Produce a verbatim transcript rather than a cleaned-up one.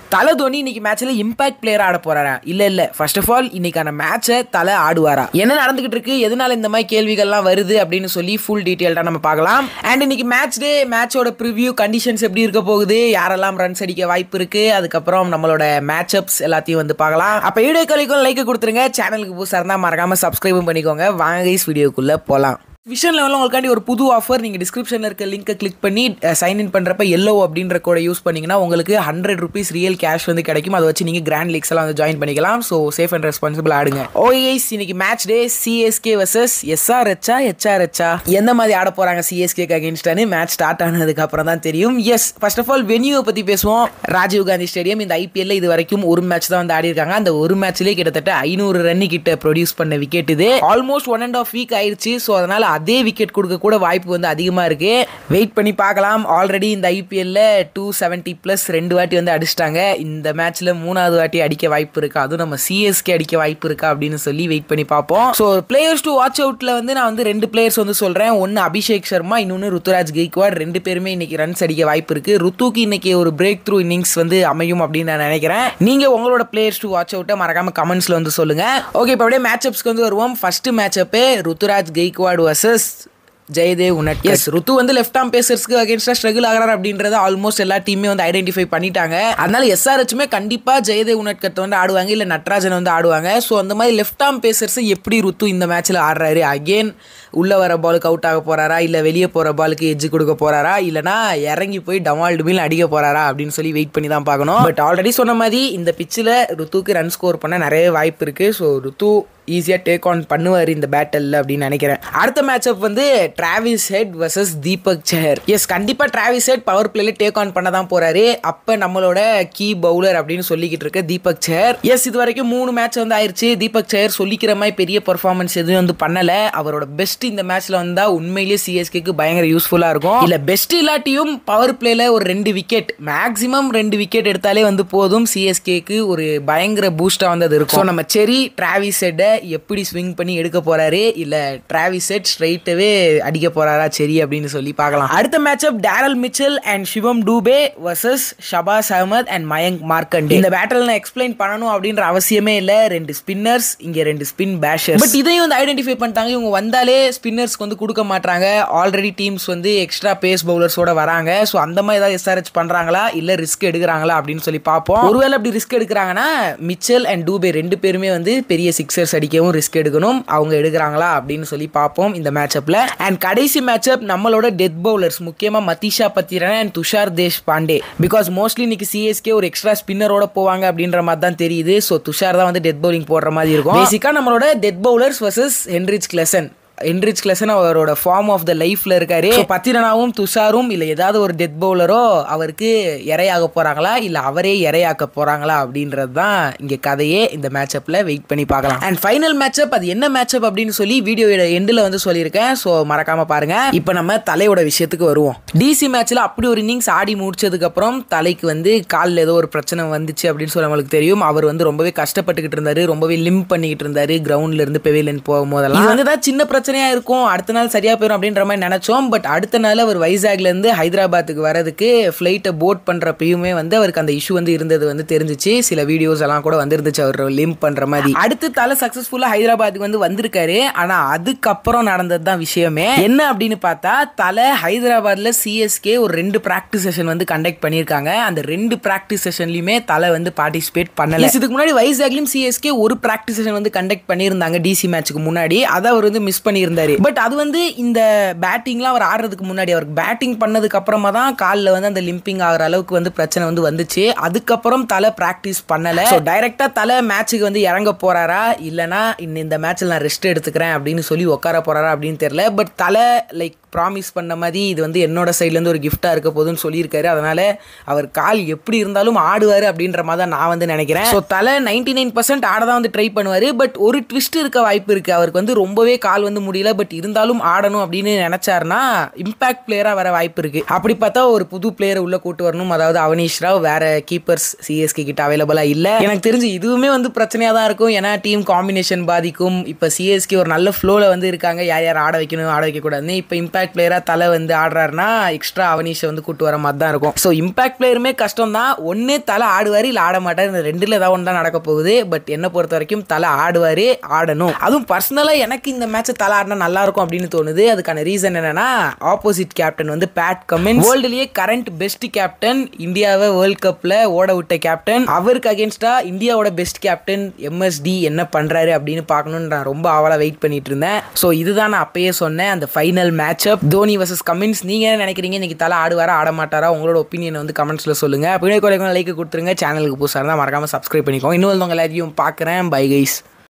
தல தோனி இன்னைக்கு மேட்ச்ல இம்பாக்ட் பிளேயர் ஆட போறாரா இல்ல இல்ல ஃபர்ஸ்ட் ஆஃப் ஆல் இன்னைக்கான மேட்சை தல ஆடுவாரா, என்ன நடந்துகிட்டு இருக்கு, எதனால இந்த மாதிரி கேள்விகள்லாம் வருது அப்படின்னு சொல்லி ஃபுல் டீடைல்டா நம்ம பார்க்கலாம். அண்ட் இன்னைக்கு மேட்ச் டே, மேட்சோட ப்ரிவியூ, கண்டிஷன்ஸ் எப்படி இருக்க போகுது, யாரெல்லாம் ரன்ஸ் அடிக்க வாய்ப்பு இருக்கு, அதுக்கப்புறம் நம்மளோட மேட்ச் அப்ஸ் எல்லாத்தையும் வந்து பார்க்கலாம். அப்ப வீடியோ கலைக்கும் லைக் கொடுத்துருங்க, சேனலுக்கு புதுசா இருந்தா மறக்காம சப்ஸ்கிரைபும் பண்ணிக்கோங்க. வாங்க கைஸ் வீடியோக்குள்ள போலாம். விஷன் லெவலில் உங்களுக்காண்டி ஒரு புது ஆஃபர். நீங்கள் டிஸ்கிரிப்ஷனில் இருக்க லிங்கை கிளிக் பண்ணி சைன் இன் பண்ணுறப்ப Yellove அப்படின்ற கோடை யூஸ் பண்ணிங்கன்னா உங்களுக்கு ஹண்ட்ரட் ருபீஸ் ரியல் கேஷ் வந்து கிடைக்கும். அதை வச்சு நீங்கள் கிராண்ட் லீக்ஸ் எல்லாம் வந்து ஜாயின் பண்ணிக்கலாம். ஸோ சேஃப் அண்ட் ரெஸ்பான்சிபிள் ஆடுங்க. ஓஐஸ் இன்னைக்கு மேட்ச் டே சிஎஸ்கே வர்சஸ் எஸ்ஆர்ஹெச்சா ஹெச்ஆர்ஹெச்சா எந்த மாதிரி ஆட போகிறாங்க சிஎஸ்கேக்கு அகேன்ஸ்டானு மேட்ச் ஸ்டார்ட் ஆனதுக்கு அப்புறம் தான் தெரியும். எஸ், ஃபர்ஸ்ட் ஆஃப் ஆல் வென்யூவை பற்றி பேசுவோம். ராஜீவ் காந்தி ஸ்டேடியம். இந்த ஐபிஎல்ல இது வரைக்கும் ஒரு மேட்ச் தான் வந்து ஆடி இருக்காங்க. அந்த ஒரு மேட்ச்லேயே கிட்டத்தட்ட ஐநூறு ரன் கிட்ட ப்ரொடியூஸ் பண்ண விக்கெட் இது. Almost one and half week ஆயிடுச்சு. ஸோ அதனால அதே விக்கெட் கொடுக்க கூட வாய்ப்பு வந்து அதிகமா இருக்கு. வெயிட் பண்ணி பார்க்கலாம். ஆல்ரெடி இந்த ஐபிஎல்ல டூ செவன்டி பிளஸ் ரெண்டு வாட்டி வந்து அடிச்சிட்டாங்க. இந்த மேட்ச்ல மூணாவது வாட்டி அடிக்க வாய்ப்பு இருக்கா, அதுவும் நம்ம சிஎஸ்கே அடிக்க வாய்ப்பு இருக்கா அப்படின்னு சொல்லி வெயிட் பண்ணி பார்ப்போம். ஸோ பிளேயர்ஸ் டு வாட்ச் அவுட்ல வந்து நான் வந்து ரெண்டு பிளேயர்ஸ் வந்து சொல்றேன். ஒன்னு அபிஷேக் சர்மா, இன்னொன்னு ருத்துராஜ் கெய்க்வாட். ரெண்டு பேருமே இன்னைக்கு ரன்ஸ் அடிக்க வாய்ப்பு இருக்கு. ருத்துக்கு இன்னைக்கு ஒரு பிரேக் த்ரூ இன்னிங்ஸ் வந்து அமையும் அப்படின்னு நான் நினைக்கிறேன். நீங்க உங்களோட பிளேயர்ஸ் டு வாட்ச் அவுட்டை மறக்காம கமெண்ட்ஸ்ல வந்து சொல்லுங்க. ஓகே, இப்போ அப்படியே மேட்ச் அப்ஸ்க்கு வந்து வருவோம். First match up Ruturaj Gaikwad versus Jaydev Unadkat. Yes, Rutu வந்து லெஃப்ட் ஆர்ம் பேசர்ஸ்க்கு அகேன்ஸ்டா ஸ்ட்ரகிள் ஆகிறார் அப்படின்றத ஆல்மோஸ்ட் எல்லா டீமே வந்து ஐடென்டிஃபை பண்ணிட்டாங்க. அதனால எஸ்ஆர்ஹெச்மே கண்டிப்பா ஜெயதேவ் உனட்கட் வந்து ஆடுவாங்க, இல்ல நட்ராஜன் வந்து ஆடுவாங்க. ஸோ அந்த மாதிரி லெஃப்ட் ஆர்ம் பேசர்ஸ் எப்படி ருத்து இந்த மேட்ச்ல ஆடுறாரு, அகெயின் உள்ள வர பாலுக்கு அவுட் ஆக போறாரா, இல்ல வெளியே போற பாலுக்கு எட்ஜ் கொடுக்க போறாரா, இல்லனா இறங்கி போய் டமால் டுமில் அடிக்க போறாரா அப்படின்னு சொல்லி வெயிட் பண்ணி தான் பார்க்கணும். பட் ஆல்ரெடி சொன்ன மாதிரி இந்த பிச்சில் ருத்துக்கு ரன் ஸ்கோர் பண்ண நிறைய வாய்ப்பு இருக்கு. ஸோ ருத்து ஈஸியாக டேக் ஆன் பண்ணுவார் இந்த பேட்டில் அப்படின்னு நினைக்கிறேன். அடுத்த மேட்ச் அப் வந்து Travis Head versus Deepak Chahar. Yes, கண்டிப்பாக டிராவிஸ் ஹெட் பவர் பிளேல டேக் ஆன் பண்ண தான் போறாரு. அப்போ நம்மளோட கீ பவுலர் அப்படின்னு சொல்லிக்கிட்டு இருக்க தீபக் சஹர். எஸ், இது வரைக்கும் மூணு மேட்ச் வந்து ஆயிடுச்சு. தீபக் சஹர் சொல்லிக்கிற மாதிரி பெரிய பெர்ஃபார்மன்ஸ் எதுவும் வந்து பண்ணல. அவரோட பெஸ்ட் இந்த மேட்ச்ல வந்தா உண்மையிலேயே சிஎஸ்கேக்கு பயங்கர யூஸ்ஃபுல்லா இருக்கும். இல்ல பெஸ்ட் இல்லாட்டியும் பவர் பிளேல ஒரு ரெண்டு விக்கெட், மேக்ஸிமம் ரெண்டு விக்கெட் எடுத்தாலே வந்து போதும் சிஎஸ்கேக்கு ஒரு பயங்கர பூஸ்டா வந்து அது இருக்கும். நம்ம செரி டிராவிஸ் ஹெட்டை எப்படி ஸ்விங் பண்ணி எடுக்க போறாரு, இல்ல டிராவிஸ் ஹெட் ஸ்ட்ரைட்டாவே அடிக்க போறாரா சரி அப்படின்னு சொல்லி பார்க்கலாம். அடுத்த match up Daryl Mitchell and Shivam Dube versus Shahbaz Ahmed and Mayank Markande. இந்த பேட்டில் நான் எக்ஸ்பிளைன் பண்ணணும் அப்படின்ற அவசியமே இல்ல. ரெண்டு ஸ்பின்னர்ஸ், இங்க ரெண்டு ஸ்பின் பேஷர்ஸ். பட் இதையும் வந்து ஐடென்டிஃபை பண்ணிட்டாங்க. இவங்க வந்தாலே ஸ்பின்னர்ஸ்க்கு வந்து கொடுக்க மாட்டாங்க. ஆல்ரெடி டீம்ஸ் வந்து எக்ஸ்ட்ரா பேஸ் பவுலர்ஸோட வராங்க. ஸோ அந்த மாதிரி ஏதாவது எஸ்ஆர்ஹெச் பண்றாங்களா இல்ல ரிஸ்க் எடுக்கிறாங்களா அப்படின்னு சொல்லி பார்ப்போம். ஒருவேளை அப்படி ரிஸ்க் எடுக்கிறாங்கன்னா மிச்சல் அண்ட் டூபே ரெண்டு பேருமே வந்து பெரிய சிக்ஸர்ஸ் அடிக்கவும் ரிஸ்க் எடுக்கணும். அவங்க எடுக்கிறாங்களா அப்படின்னு சொல்லி பார்ப்போம் இந்த மேட்ச் அப்ல. அண்ட் கடைசி மேட்ச் அப் நம்மளோட டெத் பவுலர்ஸ், முக்கியமா Matheesha Pathirana and Tushar Deshpande. Because mostly இன்னைக்கு சிஎஸ்கே ஒரு எக்ஸ்ட்ரா ஸ்பின்னரோட போவாங்க அப்படின்ற மாதிரி தான் தெரியுது. ஸோ துஷார் தான் வந்து டெத் பவுலிங் போடுற மாதிரி இருக்கும். பேசிக்கா நம்மளோட death bowlers versus Heinrich Klaasen. Heinrich Klaasen அவரோட ஃபார்ம் ஆஃப் த லைஃப்ல இருக்காரு. பத்திரனாவும் துஷாரும் இல்ல ஏதாவது ஒரு டெத் பவுலரோ அவருக்கு இரையாக போறாங்களா இல்ல அவரே இரையாக்க போறாங்களா அப்படின்றது தான் இங்க கதையே. இந்த மேட்ச் அப்ல வெயிட் பண்ணி பார்க்கலாம். அண்ட் ஃபைனல் மேட்ச் அப், அது என்ன மேட்ச் அப் அப்படின்னு சொல்லி வீடியோட எண்டில் வந்து சொல்லியிருக்கேன். ஸோ மறக்காம பாருங்க. இப்போ நம்ம தலையோட விஷயத்துக்கு வருவோம். டிசி மேட்ச்ல அப்படி ஒரு இன்னிங்ஸ் ஆடி முடிச்சதுக்கு அப்புறம் தலைக்கு வந்து காலில் ஏதோ ஒரு பிரச்சனை வந்துச்சு அப்படின்னு சொல்லி நம்மளுக்கு தெரியும். அவர் வந்து ரொம்பவே கஷ்டப்பட்டுக்கிட்டு இருந்தாரு, ரொம்பவே லிம் பண்ணிக்கிட்டு இருந்தாரு கிரவுண்ட்ல இருந்து பெவிலியன் போகும்போதெல்லாம். இது வந்து சின்ன பிரச்சனை இருக்கும், அடுத்த நாள் சரியா போயிடும் அப்படின்ற மாதிரி நினைச்சோம். பட் அடுத்த நாள் அவர் வைசாக்ல இருந்து ஹைதராபாத்துக்கு வரதுக்கு ஃபிளைட்டை போட் பண்றப்பயுமே வந்து அவருக்கு அந்த இஷ்யூ வந்து இருந்தது வந்து தெரிஞ்சிச்சு. சில வீடியோஸ் எல்லாம் கூட வந்துருந்துச்சு அவர் லிம்ப் பண்ற மாதிரி. அடுத்து தலை சக்சஸ்ஃபுல்லா ஹைதராபாத்துக்கு வந்து வந்திருக்காரு. ஆனா அதுக்கப்புறம் நடந்தது தான் விஷயமே. என்ன அப்படின்னு பார்த்தா தலை ஹைதராபாத்ல சிஎஸ்கே ஒரு ரெண்டு பிராக்டிஸ் செஷன் வந்து கண்டக்ட் பண்ணியிருக்காங்க. அந்த ரெண்டு பிராக்டிஸ் செஷன்லயுமே தலை வந்து பார்ட்டிசிபேட் பண்ணல. இதுக்கு முன்னாடி வைசாக்லயும் சிஎஸ்கே ஒரு பிராக்டிஸ் செஷன் வந்து கண்டக்ட் பண்ணியிருந்தாங்க டிசி மேட்சுக்கு முன்னாடி. அதை அவர் வந்து மிஸ் பண்ணி இருந்தாரு. பட் அது வந்து இந்த பேட்டிங்லாம் அவர் ஆடுறதுக்கு முன்னாடி, அவர் பேட்டிங் பண்ணதுக்கு அப்புறமா தான் காலில் வந்து அந்த லிம்பிங் ஆகிற அளவுக்கு வந்து பிரச்சனை வந்து வந்துச்சு. அதுக்கப்புறம் தலை பிராக்டிஸ் பண்ணல. டைரக்டா தலை மேட்சுக்கு வந்து இறங்க போறாரா இல்லனா இந்த மேட்ச்ல நான் ரெஸ்ட் எடுத்துக்கிறேன் அப்படின்னு சொல்லி உட்கார போறாரா அப்படின்னு தெரியல. பட் தலை லைக் ப்ராமிஸ் பண்ண மாதிரி இது வந்து என்னோட சைட்லேருந்து ஒரு கிஃப்டாக இருக்க போதுன்னு சொல்லியிருக்காரு. அதனால அவர் கால் எப்படி இருந்தாலும் ஆடுவார் அப்படின்ற மாதிரி தான் நான் வந்து நினைக்கிறேன். ஸோ தலை நைன்டி நைன் பர்சன்ட் ஆட தான் வந்து ட்ரை பண்ணுவார். பட் ஒரு ட்விஸ்ட் இருக்க வாய்ப்பு இருக்கு. அவருக்கு வந்து ரொம்பவே கால் வந்து முடியல, பட் இருந்தாலும் ஆடணும் அப்படின்னு நினைச்சாருன்னா இம்பாக்ட் பிளேயராக வர வாய்ப்பு இருக்கு. அப்படி பார்த்தா ஒரு புது பிளேயரை உள்ள கூட்டு வரணும். அதாவது அவனீஷ் ராவ் வேற கீப்பர்ஸ் சிஎஸ்கே கிட்ட அவைலபிளா இல்லை. எனக்கு தெரிஞ்சு இதுவுமே வந்து பிரச்சனையாக தான் இருக்கும். ஏன்னா டீம் காம்பினேஷன் பாதிக்கும். இப்போ சிஎஸ்கே ஒரு நல்ல ஃப்ளோவில் வந்து இருக்காங்க, யார் யார் ஆட வைக்கணும் ஆட வைக்கக்கூடாதுன்னு. இப்போ இம்பாக்ட் இம்பாக்ட் பிளேயரா தலை வந்து ஆடுறாருன்னா எக்ஸ்ட்ரா அவனீஷை வந்து கூட்டு வர மாதிரி தான் இருக்கும். ஸோ இம்பாக்ட் பிளேயருமே கஷ்டம் தான். ஒன்று தலை ஆடுவார் இல்லை ஆட மாட்டார், இந்த ரெண்டுல ஏதாவது ஒன்று தான் நடக்க போகுது. பட் என்ன பொறுத்த வரைக்கும் தலை ஆடுவார், ஆடணும். அதுவும் பர்சனலாக எனக்கு இந்த மேட்சை தலை ஆடினா நல்லா இருக்கும் அப்படின்னு தோணுது. அதுக்கான ரீசன் என்னன்னா, ஆப்போசிட் கேப்டன் வந்து பேட் கமின்ஸ், வேர்ல்டுலேயே கரண்ட் பெஸ்ட் கேப்டன், இந்தியாவை வேர்ல்ட் கப்ல ஓட விட்ட கேப்டன். அவருக்கு அகேன்ஸ்டா இந்தியாவோட பெஸ்ட் கேப்டன் எம்எஸ்டி என்ன பண்றாரு அப்படின்னு பார்க்கணும்னு நான் ரொம்ப ஆவலா வெயிட் பண்ணிட்டு இருந்தேன். ஸோ இதுதான் நான் அப்பயே சொன்னேன், அந்த final match up Dhoni versus Cummins. நீங்க என்ன நினைக்கிறீங்க? இன்னைக்கு தலை ஆடுவாரா ஆட மாட்டாரா? உங்களோட ஒப்பீனியன் வந்து கமெண்ட்ஸ்ல சொல்லுங்க. வீடியோ லைக் கொடுத்துருங்க. சேனலுக்கு புதுசாக இருந்தால் மறக்காம சப்ஸ்கிரைப் பண்ணிக்கோங்க. இன்னொரு உங்க எல்லாத்தையும் பார்க்குறேன். Bye guys.